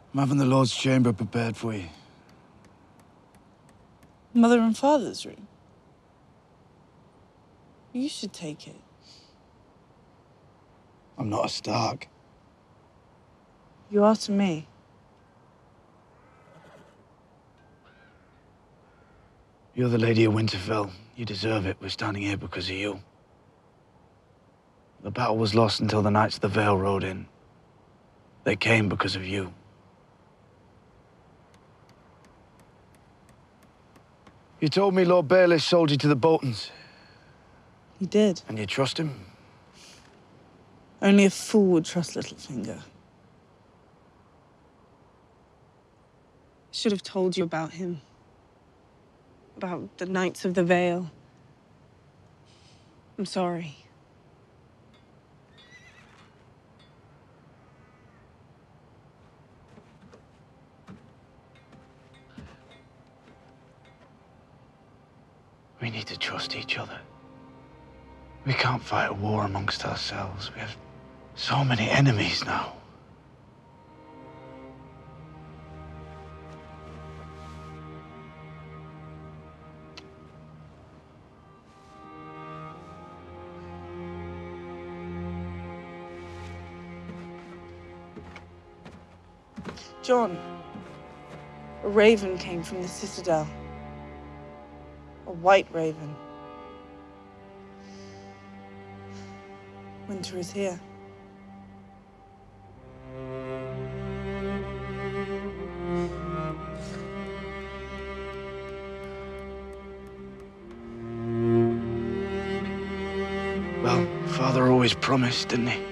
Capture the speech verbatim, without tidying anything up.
I'm having the Lord's chamber prepared for you. Mother and father's room? You should take it. I'm not a Stark. You are to me. You're the Lady of Winterfell. You deserve it. We're standing here because of you. The battle was lost until the Knights of the Vale rode in. They came because of you. You told me Lord Baelish sold you to the Boltons. He did. And you trust him? Only a fool would trust Littlefinger. Should have told you about him. About the Knights of the Vale. I'm sorry. We need to trust each other. We can't fight a war amongst ourselves. We have so many enemies now. Jon, a raven came from the Citadel. A white raven. Winter is here. Well, Father always promised, didn't he?